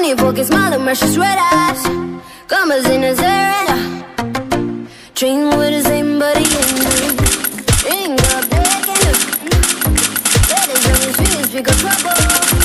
your fucking smile and precious red eyes. Come as in a Zerina. Dream with the same body in you. Ain't got back in you. That is on the streets, pick up trouble.